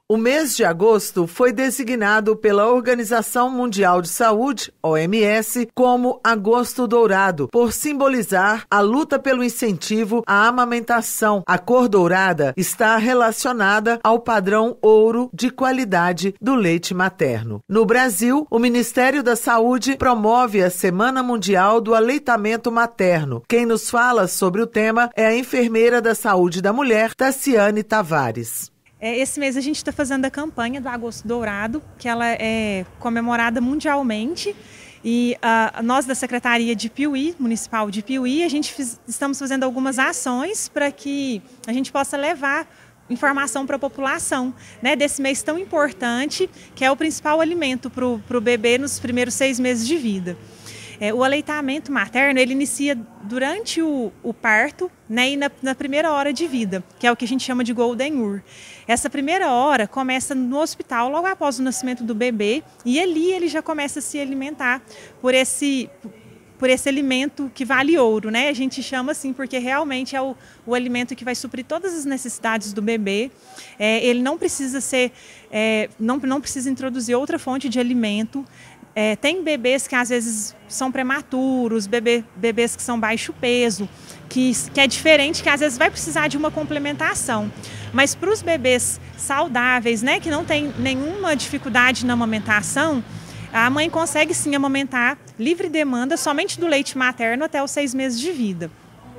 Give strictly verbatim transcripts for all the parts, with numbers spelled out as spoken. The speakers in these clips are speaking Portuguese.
O mês de agosto foi designado pela Organização Mundial de Saúde, O M S, como Agosto Dourado, por simbolizar a luta pelo incentivo à amamentação. A cor dourada está relacionada ao padrão ouro de qualidade do leite materno. No Brasil, o Ministério da Saúde promove a Semana Mundial do Aleitamento Materno. Quem nos fala sobre o tema é a enfermeira da Saúde da Mulher, Tassiane Tavares. Esse mês a gente está fazendo a campanha do Agosto Dourado, que ela é comemorada mundialmente. E uh, nós da Secretaria de Piuí, Municipal de Piuí, a gente fiz, estamos fazendo algumas ações para que a gente possa levar informação para a população, né, desse mês tão importante, que é o principal alimento para o bebê nos primeiros seis meses de vida. É, o aleitamento materno, ele inicia durante o, o parto, né, e na, na primeira hora de vida, que é o que a gente chama de Golden Hour. Essa primeira hora começa no hospital, logo após o nascimento do bebê, e ali ele já começa a se alimentar por esse, por esse alimento que vale ouro, né? A gente chama assim porque realmente é o, o alimento que vai suprir todas as necessidades do bebê. É, ele não precisa ser, é, não, não precisa introduzir outra fonte de alimento. É, tem bebês que às vezes são prematuros, bebê, bebês que são baixo peso, que, que é diferente, que às vezes vai precisar de uma complementação. Mas para os bebês saudáveis, né, que não tem nenhuma dificuldade na amamentação, a mãe consegue sim amamentar livre demanda somente do leite materno até os seis meses de vida.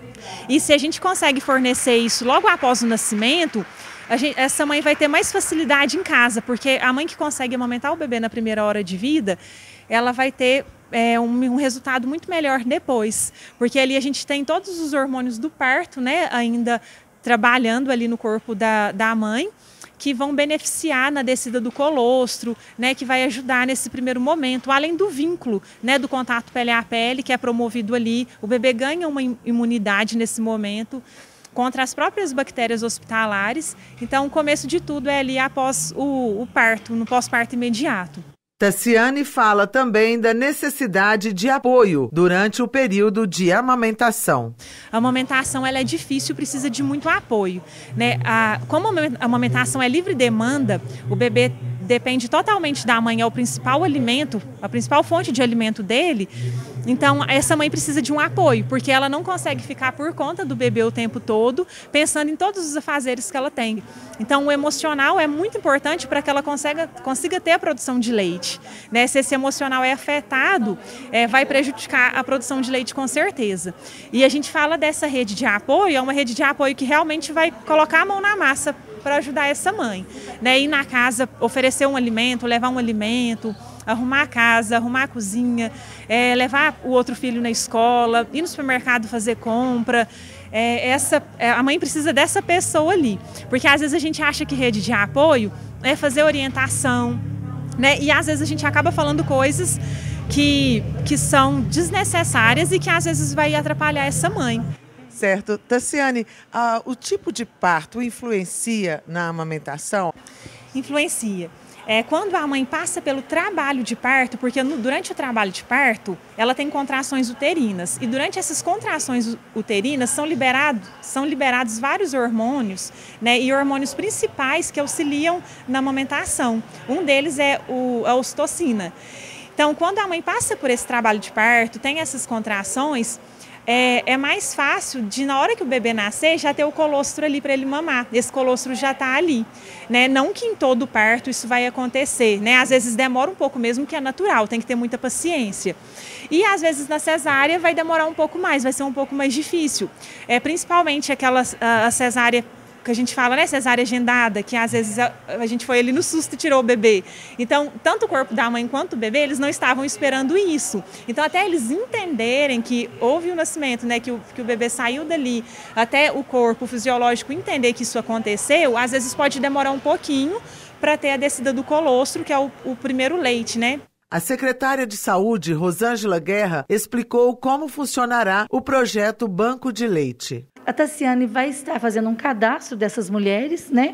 E se a gente consegue fornecer isso logo após o nascimento, a gente, essa mãe vai ter mais facilidade em casa, porque a mãe que consegue amamentar o bebê na primeira hora de vida, ela vai ter é, um, um resultado muito melhor depois, porque ali a gente tem todos os hormônios do parto, né, ainda trabalhando ali no corpo da, da mãe, que vão beneficiar na descida do colostro, né, que vai ajudar nesse primeiro momento, além do vínculo, né, do contato pele a pele, que é promovido ali. O bebê ganha uma imunidade nesse momento contra as próprias bactérias hospitalares. Então, o começo de tudo é ali após o, o parto, no pós-parto imediato. Tassiane fala também da necessidade de apoio durante o período de amamentação. A amamentação ela é difícil, precisa de muito apoio, né? A, como a amamentação é livre demanda, o bebê depende totalmente da mãe, é o principal alimento, a principal fonte de alimento dele. Então, essa mãe precisa de um apoio, porque ela não consegue ficar por conta do bebê o tempo todo, pensando em todos os afazeres que ela tem. Então, o emocional é muito importante para que ela consiga, consiga ter a produção de leite, né? Se esse emocional é afetado, é, vai prejudicar a produção de leite com certeza. E a gente fala dessa rede de apoio, é uma rede de apoio que realmente vai colocar a mão na massa para ajudar essa mãe, né? Ir na casa, oferecer um alimento, levar um alimento, arrumar a casa, arrumar a cozinha, é, levar o outro filho na escola, ir no supermercado fazer compra. É, essa, é, a mãe precisa dessa pessoa ali, porque às vezes a gente acha que rede de apoio é fazer orientação, né? E às vezes a gente acaba falando coisas que, que são desnecessárias e que às vezes vai atrapalhar essa mãe. Certo. Tassiane, uh, o tipo de parto influencia na amamentação? Influencia. É, quando a mãe passa pelo trabalho de parto, porque no, durante o trabalho de parto, ela tem contrações uterinas. E durante essas contrações uterinas são, liberado, são liberados vários hormônios, né, e hormônios principais que auxiliam na amamentação. Um deles é o, a ocitocina. Então, quando a mãe passa por esse trabalho de parto, tem essas contrações, É, é mais fácil de, na hora que o bebê nascer, já ter o colostro ali para ele mamar. Esse colostro já está ali, né? Não que em todo parto isso vai acontecer, né? Às vezes demora um pouco mesmo, que é natural, tem que ter muita paciência. E às vezes na cesárea vai demorar um pouco mais, vai ser um pouco mais difícil. É, principalmente aquela a, a cesárea que a gente fala, né, cesárea agendada, que às vezes a, a gente foi ali no susto e tirou o bebê. Então, tanto o corpo da mãe quanto o bebê, eles não estavam esperando isso. Então, até eles entenderem que houve o nascimento, né, que o, que o bebê saiu dali, até o corpo fisiológico entender que isso aconteceu, às vezes pode demorar um pouquinho para ter a descida do colostro, que é o, o primeiro leite, né? A secretária de Saúde, Rosângela Guerra, explicou como funcionará o projeto Banco de Leite. A Tassiane vai estar fazendo um cadastro dessas mulheres, né?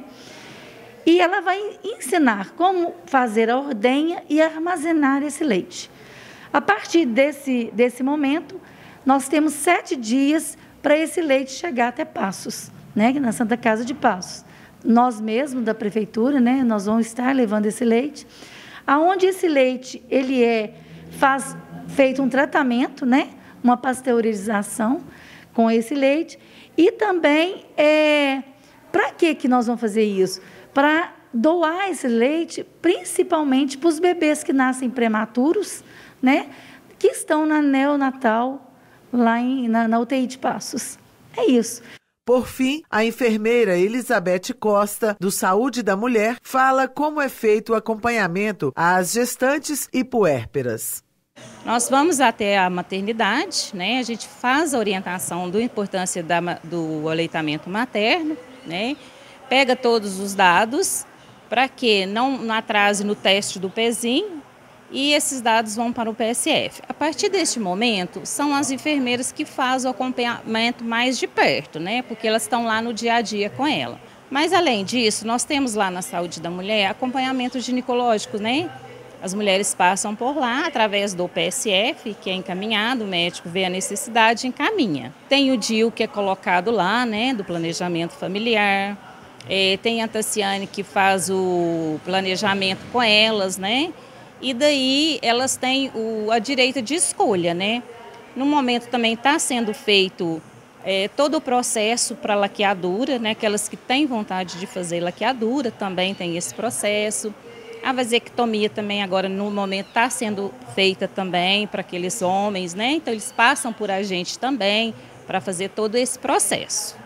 E ela vai ensinar como fazer a ordenha e armazenar esse leite. A partir desse, desse momento, nós temos sete dias para esse leite chegar até Passos, né? Na Santa Casa de Passos. nós mesmos da prefeitura, né, nós vamos estar levando esse leite, aonde esse leite ele é faz feito um tratamento, né, uma pasteurização com esse leite e também é para que que nós vamos fazer isso? Para doar esse leite, principalmente para os bebês que nascem prematuros, né, que estão na neonatal lá em, na, na U T I de Passos. É isso. Por fim, a enfermeira Elizabeth Costa, do Saúde da Mulher, fala como é feito o acompanhamento às gestantes e puérperas. Nós vamos até a maternidade, né? A gente faz a orientação da importância da, do aleitamento materno, né? Pega todos os dados para que não, não atrase no teste do pezinho e esses dados vão para o P S F. A partir deste momento, são as enfermeiras que fazem o acompanhamento mais de perto, né? Porque elas estão lá no dia a dia com ela. Mas, além disso, nós temos lá na Saúde da Mulher acompanhamento ginecológico, né? As mulheres passam por lá através do P S F, que é encaminhado, o médico vê a necessidade e encaminha. Tem o D I U que é colocado lá, né, do planejamento familiar. É, tem a Tassiane que faz o planejamento com elas, né? E daí elas têm o, a direito de escolha, né? No momento também está sendo feito é, todo o processo para laqueadura, né? Aquelas que têm vontade de fazer laqueadura também tem esse processo. A vasectomia também agora no momento está sendo feita também para aqueles homens, né? Então eles passam por a gente também para fazer todo esse processo.